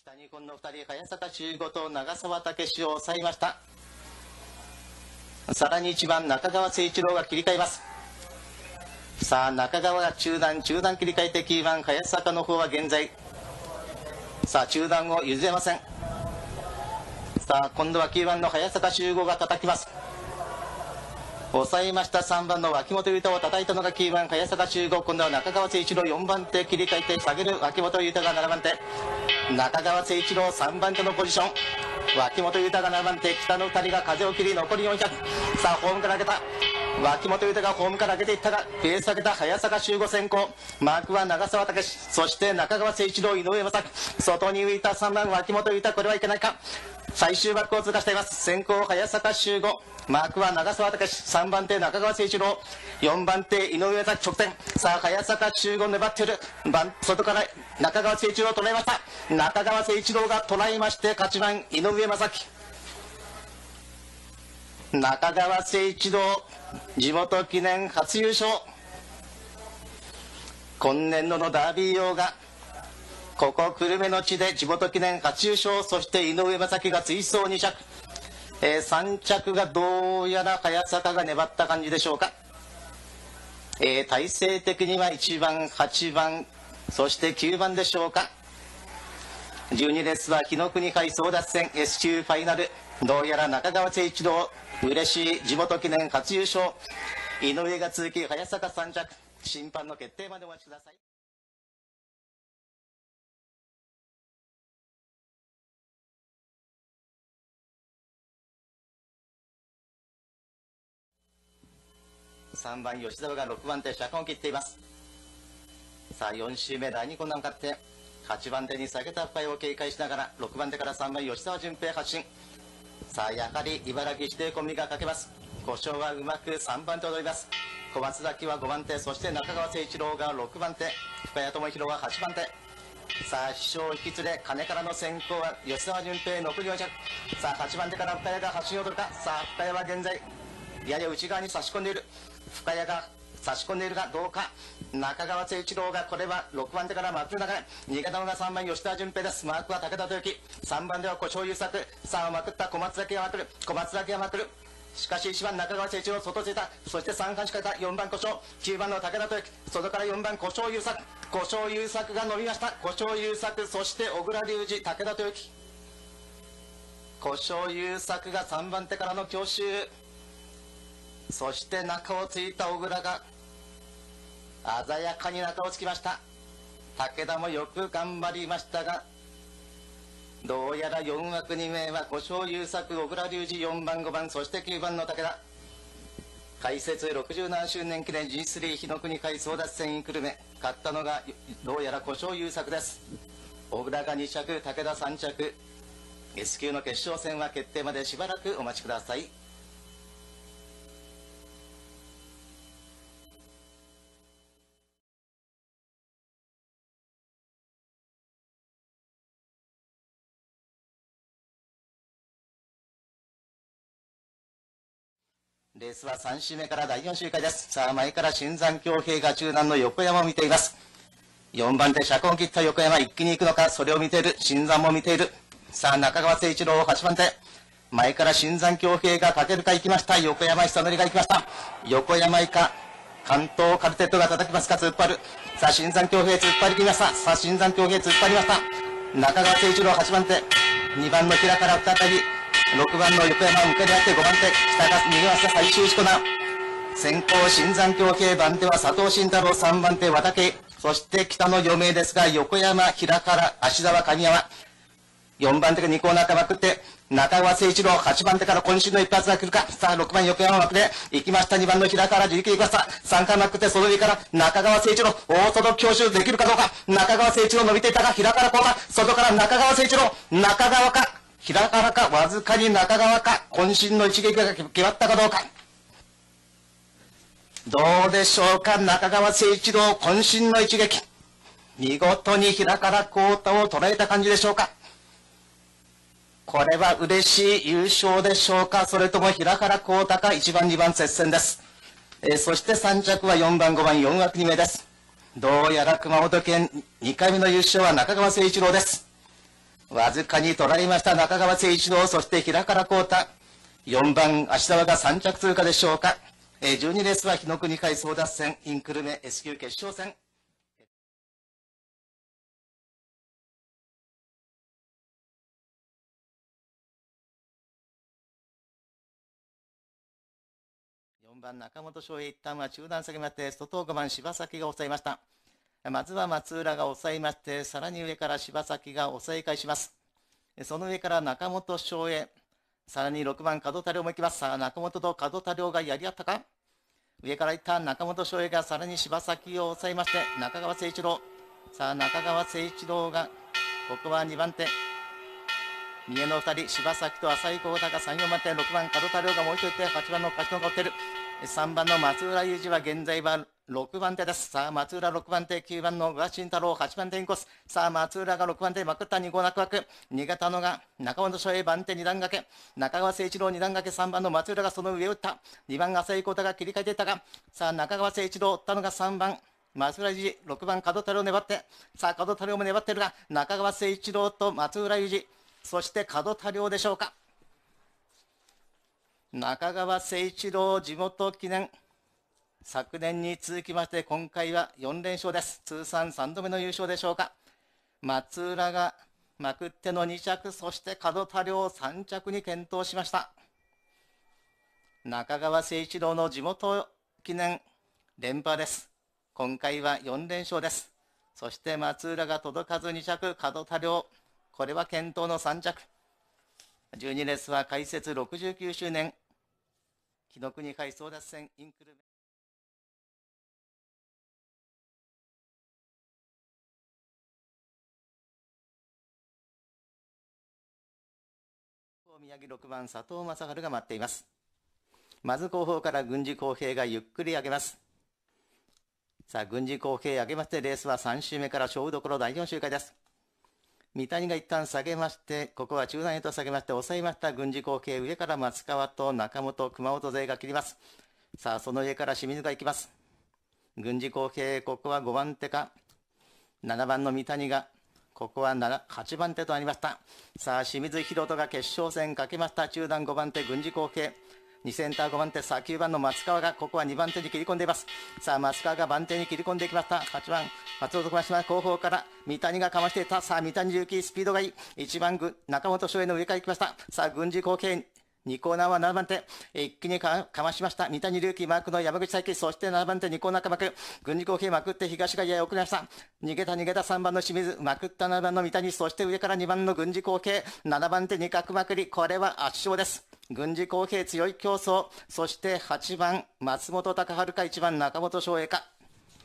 北日本の2人、早坂修吾と長澤武史を抑えました。さらに1番中川誠一郎が切り替えます。さあ中川が中段切り替えて9番早坂の方は現在さあ中段を譲れません。さあ今度は9番の早坂修吾が叩きます。抑えました3番の脇本裕太を叩いたのが9番早坂修吾。今度は中川誠一郎4番手切り替えて下げる脇本裕太が7番手、中川誠一郎3番手のポジション、脇本裕太が7番手、北の2人が風を切り残り400。さあホームから上げた脇本裕太がホームから上げていったがペース上げた早坂修吾先行、マークは長澤武史、そして中川誠一郎、井上正樹、外に浮いた3番脇本裕太、これはいけないか。最終バックを通過しています。先行早坂修吾、マークは長澤武史、3番手中川誠一郎、4番手井上正樹直線。さあ早坂修吾粘っている、外から中川誠一郎を捉えました。中川誠一郎が捉えまして勝ち番井上正樹。中川誠一郎地元記念初優勝。今年度のダービー王がここ久留米の地で地元記念初優勝。そして井上正樹が追走2着、3着がどうやら早坂が粘った感じでしょうか。体勢的には1番8番そして9番でしょうか。12レースは紀ノ国杯争奪戦 S 級ファイナル、どうやら中川誠一郎嬉しい地元記念初優勝、井上が続き早坂3着、審判の決定までお待ちください。3番吉沢が6番手車間を切っています。さあ4周目第2コーナー向かって8番手に下げた深井を警戒しながら6番手から3番吉沢純平発進。さあやはり茨城指定コンビがかけます。故障はうまく3番手を取ります。小松崎は5番手、そして中川誠一郎が6番手、深谷智弘は8番手。さあ秘書を引き連れ金からの先行は吉沢純平残り4着。さあ8番手から深谷が発進を取るか。さあ深谷は現在やや内側に差し込んでいる。深谷が差し込んでいるがどうか。中川誠一郎がこれは6番手からまくる流れ、逃げたのが3番吉田純平です。マークは武田豊樹、3番では小正優作。さあまくった小松崎がまくる、小松崎がまくる。しかし1番中川誠一郎外ついた、そして3番しか出た4番小正、9番の武田豊樹、外から4番小正優作、小正優作が伸びました。小正優作、そして小倉隆二、武田豊樹、小正優作が3番手からの強襲、そして中をついた小倉が鮮やかに中をつきました。武田もよく頑張りましたがどうやら4枠2名は小正優作、小倉隆二、4番5番そして9番の武田。開設67周年記念 G3 日の国会争奪戦久留米、勝ったのがどうやら小正優作です。小倉が2着、武田3着。 S 級の決勝戦は決定までしばらくお待ちください。レースは3周目から第4周回です。さあ前から新山恭平が中段の横山を見ています。4番手車間を切った横山一気に行くのか、それを見ている新山も見ている。さあ中川誠一郎8番手、前から新山恭平がかけるか行きました。横山久典が行きました。横山以下関東カルテットが叩きますか、突っ張る。さあ新山恭平突っ張りきりました。さあ新山恭平突っ張りました。中川誠一郎8番手、2番の平から再び6番の横山を向けにあって5番手北が逃げました。最終しこな先行新山恭平、番手は佐藤慎太郎、3番手和武、そして北の余命ですが横山、平から芦沢、神山、4番手が2コーナーかまくって中川誠一郎8番手から渾身の一発が来るか。さあ6番横山まくで行きました。2番の平から自力で行きました。3回まくってその上から中川誠一郎大外強襲できるかどうか。中川誠一郎伸びていたが平からコーナー、外から中川誠一郎、中川か平からか、わずかに中川か、渾身の一撃が決まったかどうか。どうでしょうか。中川誠一郎渾身の一撃、見事に平から浩太を捉えた感じでしょうか。これは嬉しい優勝でしょうか、それとも平から浩太か。1番2番接戦です。そして3着は4番5番4枠2名です。どうやら熊本県2回目の優勝は中川誠一郎です。 わずかに捉えました中川誠一郎、そして平原幸太。4番、芦沢が3着通過でしょうか。12レースは日の国会争奪戦、インクルメ S 級決勝戦。4番、中本翔平、一旦は中段下げまして、外5番、柴崎が抑えました。まずは松浦が抑えまして、さらに上から柴崎が抑え返します。その上から中本翔平、さらに6番、門田亮も行きます。さあ、中本と門田亮がやり合ったか。上からいった中本翔平がさらに柴崎を抑えまして、中川誠一郎。さあ、中川誠一郎が、ここは2番手。三重の2人、柴崎と浅井幸太が3、4番手、6番、門田亮がもう一度いて、8番の勝野が追っている。3番の松浦裕二は現在は6番手です。さあ、松浦6番手、9番の小川慎太郎、8番手インコース。さあ、松浦が6番手、まくった2号なくわく。逃げたのが中本翔平、番手2段掛け。中川誠一郎2段掛け、3番の松浦がその上を打った。2番、浅井幸太が切り替えていったが、さあ、中川誠一郎を追ったのが3番。松浦裕二、6番、門田亮粘って。さあ、門田亮も粘っているが、中川誠一郎と松浦裕二、そして門田亮でしょうか。中川誠一郎、地元記念。昨年に続きまして今回は4連勝です。通算3度目の優勝でしょうか。松浦がまくっての2着、そして門田亮3着に健闘しました。中川誠一郎の地元記念連覇です。今回は4連勝です。そして松浦が届かず2着、門田亮、これは健闘の3着。12レースは開設69周年、紀ノ国杯争奪戦インクルメ。宮城6番、佐藤正治が待っています。まず後方から郡司公平がゆっくり上げます。さあ、郡司公平上げまして、レースは3周目から勝負どころ第4周回です。三谷が一旦下げまして、ここは中段へと下げまして、抑えました郡司公平、上から松川と中本、熊本勢が切ります。さあ、その上から清水が行きます。郡司公平、ここは5番手か。7番の三谷が、ここは8番手となりました。さあ、清水宏斗が決勝戦かけました。中段5番手、郡司公平。2センター5番手、さあ9番の松川がここは2番手に切り込んでいます。さあ、松川が番手に切り込んでいきました。8番、松本小林後方から三谷がかましていた。さあ、三谷隆起、スピードがいい。1番、中本翔平の上から行きました。さあ、郡司公平。2コーナーは7番手、一気にかましました。三谷隆起、マークの山口彩輝、そして7番手、2コーナーかまく、郡司公平まくって東がやや遅れました。逃げた3番の清水、まくった7番の三谷、そして上から2番の郡司公平、7番手、2角まくり、これは圧勝です。郡司公平強い競争、そして8番、松本隆春か、1番、中本翔平か。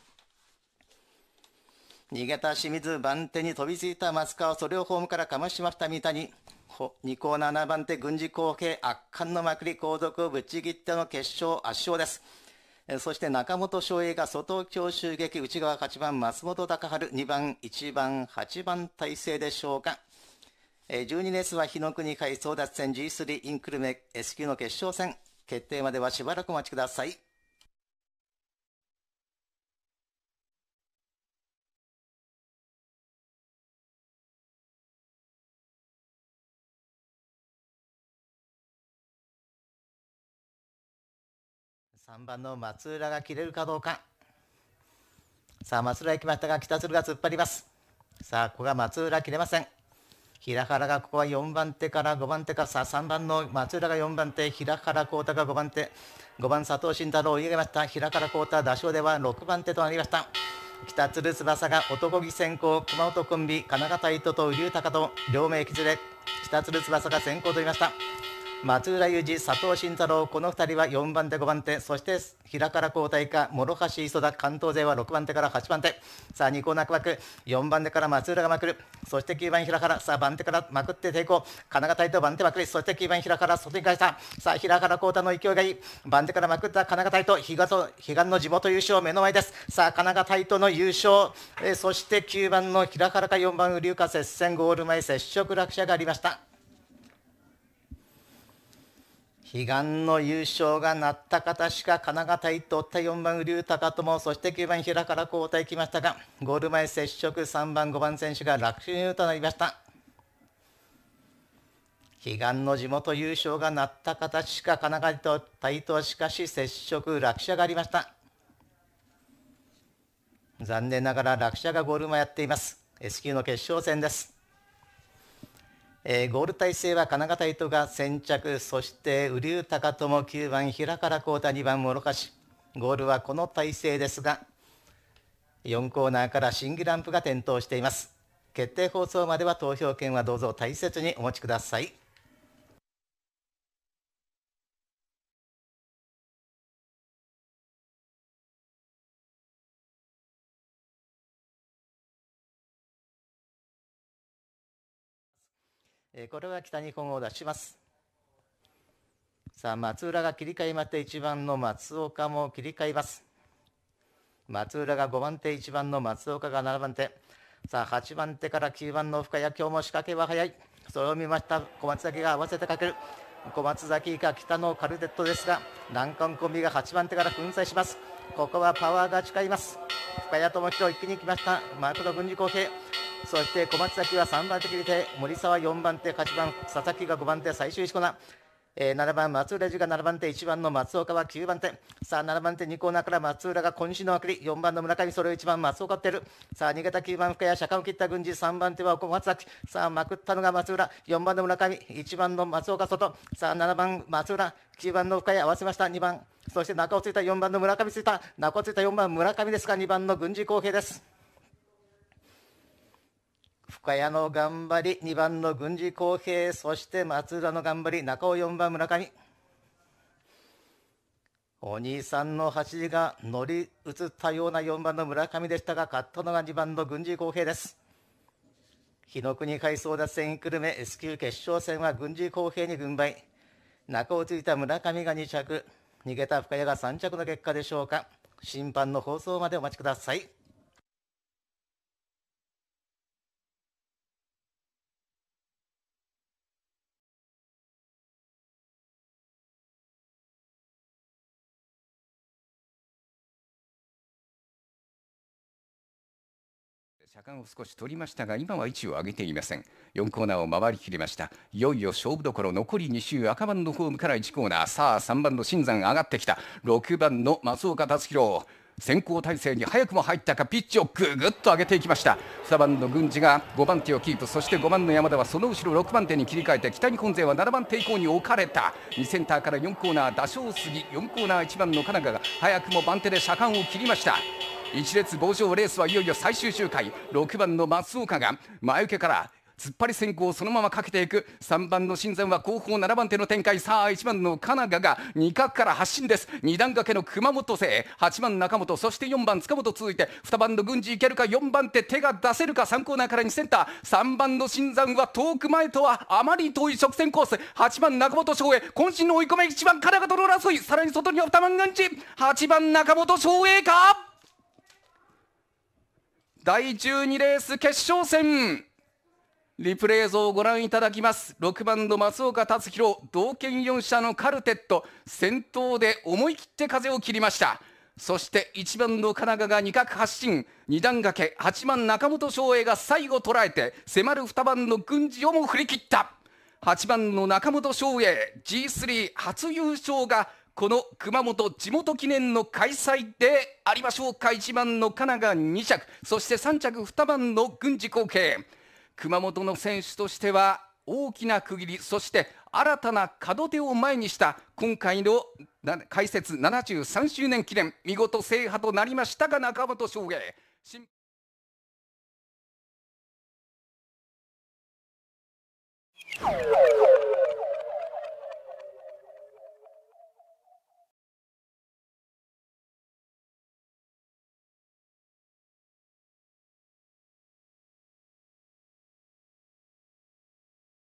逃げた清水、番手に飛びついた松川、それをホームからかましました三谷。2コーナー7番手、郡司公平、圧巻のまくり、後続をぶっちぎっての決勝圧勝です。そして中本翔平が外強襲撃、内側8番、松本隆春、2番、1番、8番体制でしょうか。12レースは日の国杯争奪戦 G3 インクルメ S 級の決勝戦、決定まではしばらくお待ちください。3番の松浦が切れるかどうか。さあ、松浦行きましたが、北鶴が突っ張ります。さあ、ここが松浦切れません。平原がここは4番手から5番手か。さあ、3番の松浦が4番手、平原幸太が5番手、5番佐藤慎太郎を追い上げました。平原幸太、打賞では6番手となりました。北鶴翼が男気先行、熊本コンビ、金型糸と瓜生隆と両名削れ、北鶴翼が先行を取りました。松浦裕二、佐藤慎太郎、この2人は4番手、5番手、そして平原幸太か諸橋磯田、関東勢は6番手から8番手。さあ、2コーナーくまく、4番手から松浦がまくる、そして9番平原、さあ番手からまくって抵抗、金型糸番手まくり、そして9番平原、外に返した。さあ、平原幸太の勢いがいい、番手からまくった金型糸、悲願の地元優勝目の前です。さあ、金型糸の優勝、そして9番の平原か4番瓜生か、接戦ゴール前接触落車がありました。悲願の優勝がなった方しか金型一と追った4番瓜生隆とも、そして9番平原交代きましたが、ゴール前接触3番5番選手が落選となりました。 悲願の地元優勝がなった形か、神奈川対としかし接触落車がありました。残念ながら落車がゴール前やっています。 S 級の決勝戦です。ゴール体制は神奈川大都が先着、そして瓜生高友9番平原浩太2番諸橋、ゴールはこの体制ですが、4コーナーから審議ランプが点灯しています。決定放送までは投票権はどうぞ大切にお持ちください。これは北日本を出します。さあ、松浦が切り替えまして1番の松岡も切り替えます。松浦が5番手、1番の松岡が7番手、さあ8番手から9番の深谷、今日も仕掛けは早い。それを見ました小松崎が合わせてかける。小松崎か北のカルテットですが、難関コンビが8番手から粉砕します。ここはパワーが誓います。深谷智弘一気に来ました。マクロ軍事公平、そして小松崎は3番手切り手、森沢4番手、8番佐々木が5番手、最終石コーナー、7番松浦寺が7番手、1番の松岡は9番手、さあ7番手2コーナーから松浦が渾身のあくり、4番の村上、それを1番松岡ってる。さあ逃げた9番深谷、車間を切った郡司、3番手は小松崎、さあまくったのが松浦、4番の村上、1番の松岡外、さあ7番松浦、9番の深谷合わせました。2番、そして中をついた4番の村上ついた、中をついた4番村上ですが、2番の郡司公平です。深谷の頑張り、2番の郡司公平、そして松浦の頑張り、中尾4番村上、お兄さんの走りが乗り移ったような4番の村上でしたが、勝ったのが2番の郡司公平です。日の国海藻脱線久留米 S 級決勝戦は郡司公平に軍配、中をついた村上が2着、逃げた深谷が3着の結果でしょうか。審判の放送までお待ちください。 車間を少し取りましたが、今は位置を上げていません。4コーナーを回りきりました。いよいよ勝負どころ、残り2周、赤番のホームから1コーナー、さあ3番の新山上がってきた、6番の松岡達弘、先行体制に早くも入ったか、ピッチをぐぐっと上げていきました。2番の郡司が5番手をキープ、そして5番の山田はその後ろ6番手に切り替えて、北日本勢は7番手以降に置かれた。2センターから4コーナー、打賞杉、4コーナー1番の金川が早くも番手で車間を切りました。一列棒状レースはいよいよ最終周回、6番の松岡が前受けから突っ張り先行をそのままかけていく。3番の新山は後方7番手の展開。さあ1番の金川が2角から発進です。2段掛けの熊本勢、8番中本、そして4番塚本続いて、2番の郡司いけるか、4番手手が出せるか、3コーナーから2センター、3番の新山は遠く前とはあまり遠い直線コース。8番中本翔英渾身の追い込め、1番金川との争い、さらに外には2番郡司、8番中本翔英か。第12レース決勝戦、リプレイ映像をご覧いただきます。6番の松岡達弘、同県4社のカルテット、先頭で思い切って風を切りました。そして1番の金川が2角発進、2段掛け、8番中本翔英が最後捉えて、迫る2番の郡司をも振り切った。8番の中本翔英 G3 初優勝がこの熊本地元記念の開催でありましょうか。1番の金川2着、そして3着2番の郡司公平、熊本の選手としては大きな区切り、そして新たな門出を前にした今回の開設73周年記念、見事制覇となりましたが、中本翔英